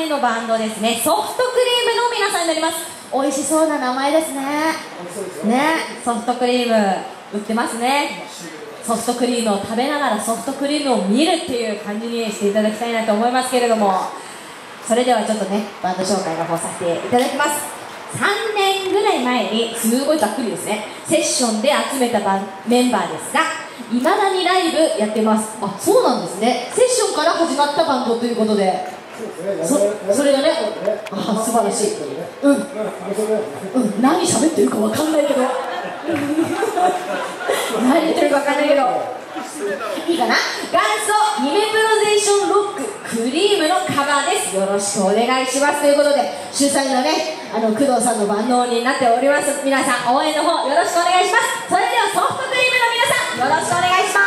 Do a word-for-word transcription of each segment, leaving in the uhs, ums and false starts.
目のバンドですね、ソフトクリームの皆さんになります。美味しそうな名前ですね。ね、ソフトクリーム売ってますね。ソフトクリームを食べながらソフトクリームを見るっていう感じにしていただきたいなと思いますけれども、それではちょっとねバンド紹介の方させていただきます。さんねんぐらい前に、すごいざっくりですね、セッションで集めたバンメンバーですが、いまだにライブやってます。あ、そうなんですね。セッションから始まったバンドということで、そ, それがね、あ、素晴らしい。うん、うん、何喋ってるかわかんないけど何言ってるかわかんないけどいいかな。元祖ニメプロゼーションロッククリームのカバーです。よろしくお願いしますということで、主催のね、あの工藤さんの万能になっております。皆さん応援の方よろしくお願いします。それではソフトクリームの皆さんよろしくお願いします。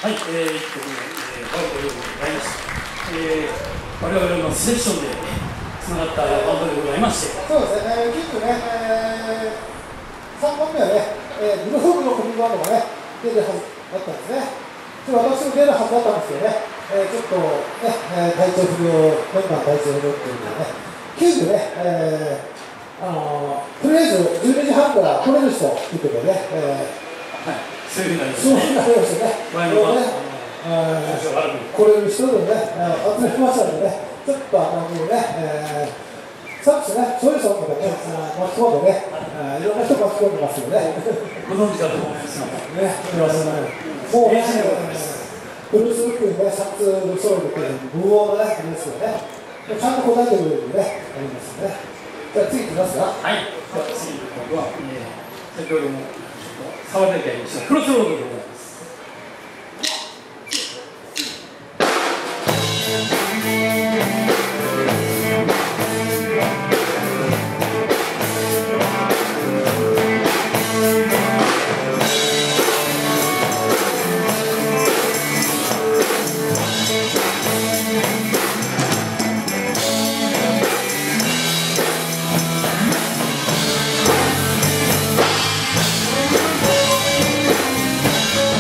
はい、えー、ということで、えー、バウトでございました。えー、我々のセッションでつながったバウトでございまして。 そうですね、えー、キングね、えー、さんばんめはね、えー、ブルーホームのコミックバンドがね、出るはずだったんですね。ちょっと私も出るはずだったんですけどね、えー、ちょっとね、えー、体調不良、メンバー体調不良っていうかね、キングね、えー、あのー、とりあえずじゅうにじはんから来れる人っていうことでね、えー、はい、そういうふうになりましたね。そういうふうになりましたね。前の晩、来れる人でね、集めましたのでね、ちょっとあのね、えー、サックスね、そういう人とかね、巻き込んでね、いろんな人巻き込んでますよね。 ご存知だと思いますね。 もうね、ブルースブックにね、サックスソロで無音のね、ですよね。ちゃんと答えてくれるようにね、ありますよね。じゃあ次いきますか。 はい。では次の曲は、えー、先ほども触れてやりましたクロスロードでございます。 「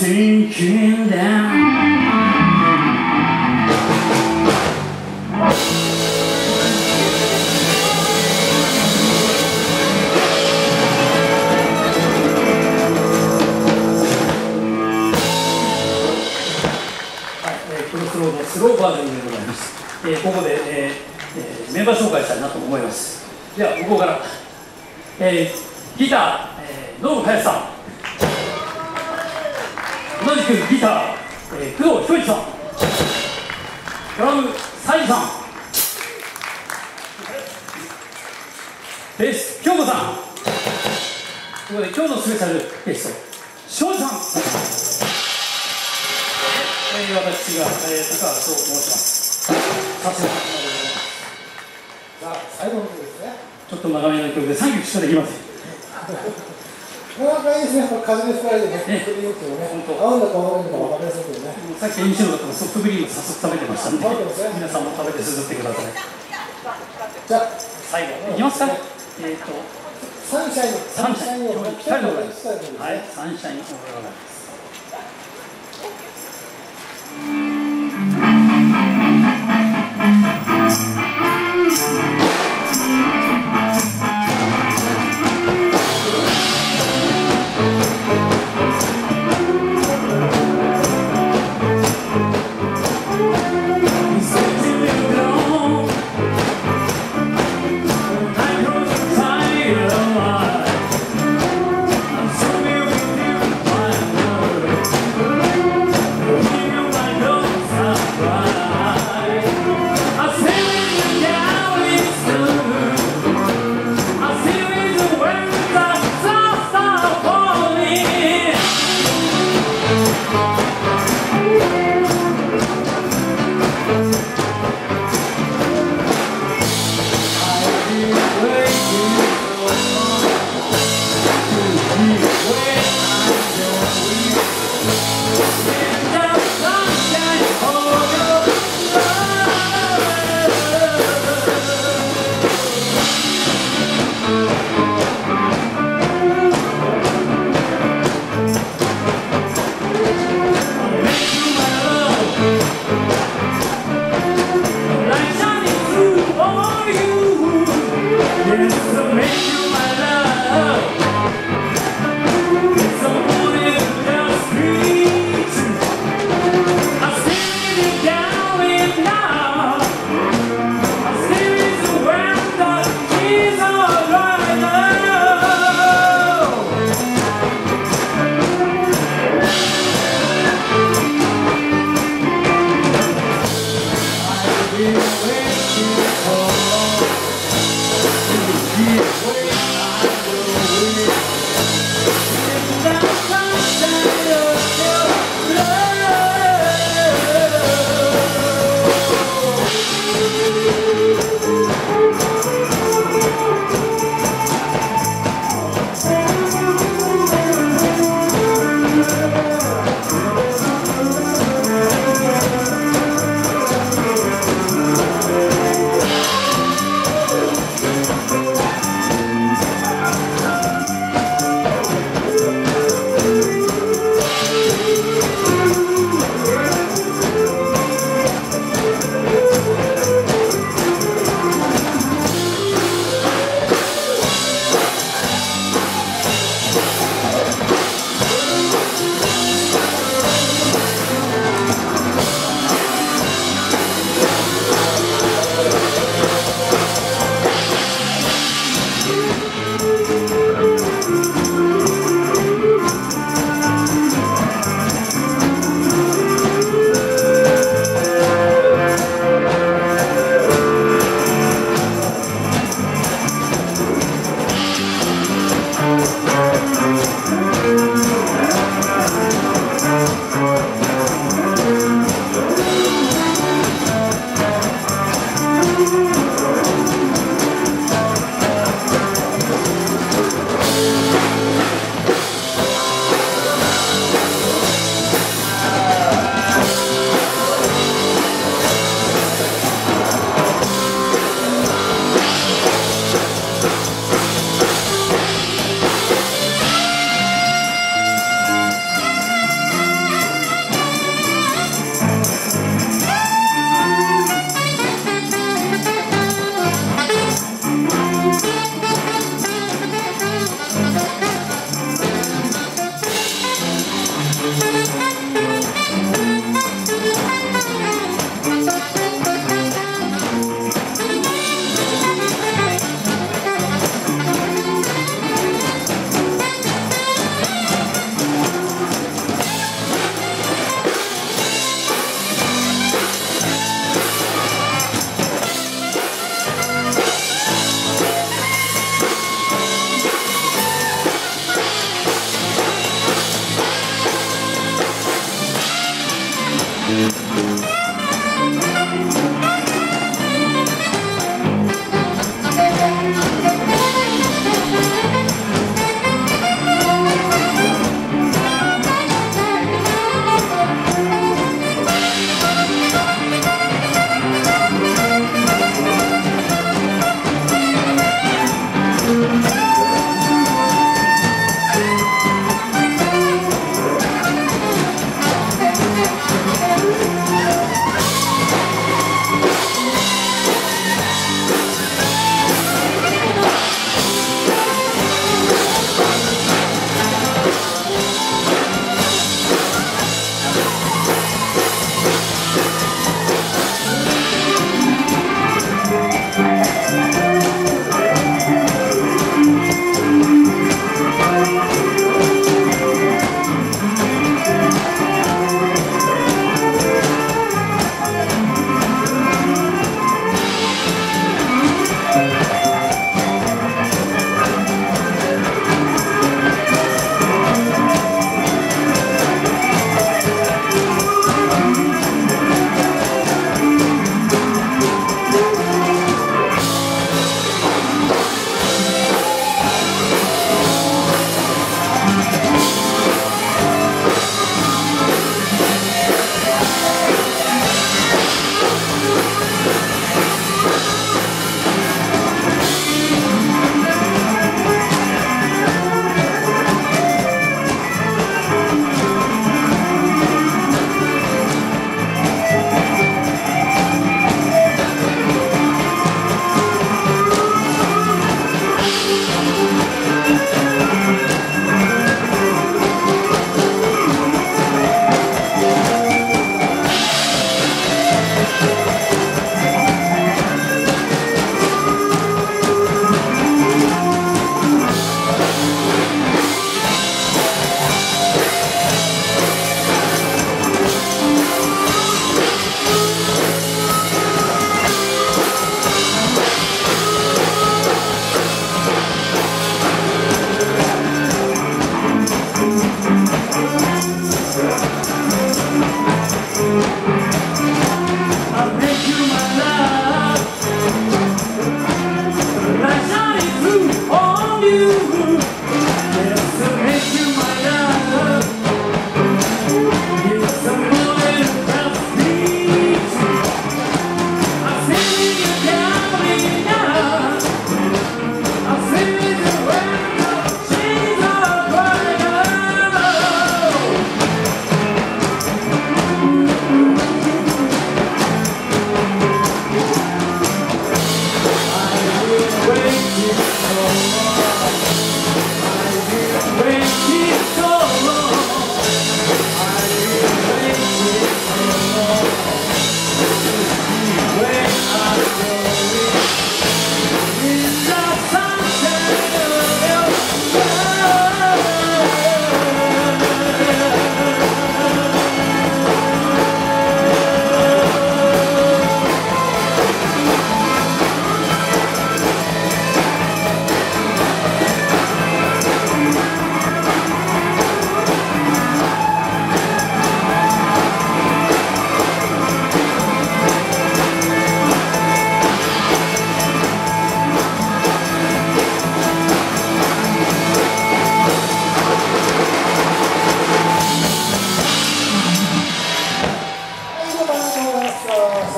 sinking down.スローバージョンでございます。えー、ここで、えーえー、メンバー紹介したいなと思います。では、ここから、えー、ギター、えー、ノブ林さん、同じくギター、えー、工藤彦一さん、ドラム、サイさん、ベース、京子さん、ここで今日のスペシャルゲスト、庄司さん。私が、えー、高橋と申します。さすが。 さあ、最後の曲ですね。 ちょっと長めの曲でさんきょくしかできません。 なかなかいいですね、風で吹かれてね、ね、合うんだか合わないのか分かりませんけどね。 さっき西野だったらソフトクリーム早速食べてましたんで、皆さんも食べてすすってください。 じゃあ、 最後、いきますか。えっと、 サンシャイン、 サンシャイン、今日にぴったりでございます。はい、サンシャイン、おはようございます。I'm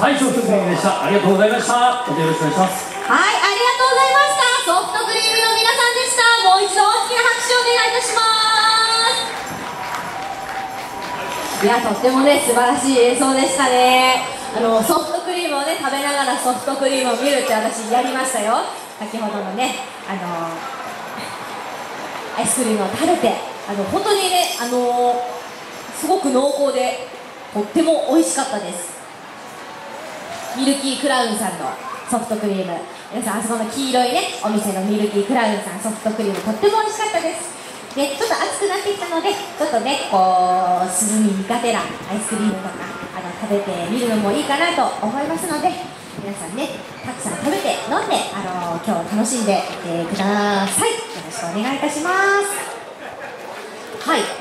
はい、ソフトクリームでした。ありがとうございました。どうぞよろしくお願いします。 はい、ありがとうございました。ソフトクリームの皆さんでした。もう一度大きな拍手をお願いいたします。いや、とってもね、素晴らしい演奏でしたね。あのソフトクリームをね、食べながらソフトクリームを見るって私やりましたよ。先ほどのね、あのアイスクリームを食べて、あの本当にね、あのすごく濃厚でとっても美味しかったです。ミルキークラウンさんのソフトクリーム、皆さんあそこの黄色いねお店のミルキークラウンさんソフトクリームとっても美味しかったです。でちょっと暑くなってきたので、ちょっとねこう涼み苦手なアイスクリームとかあの食べてみるのもいいかなと思いますので、皆さんねたくさん食べて飲んであの今日楽しんでいってください。よろしくお願いいたします。はい、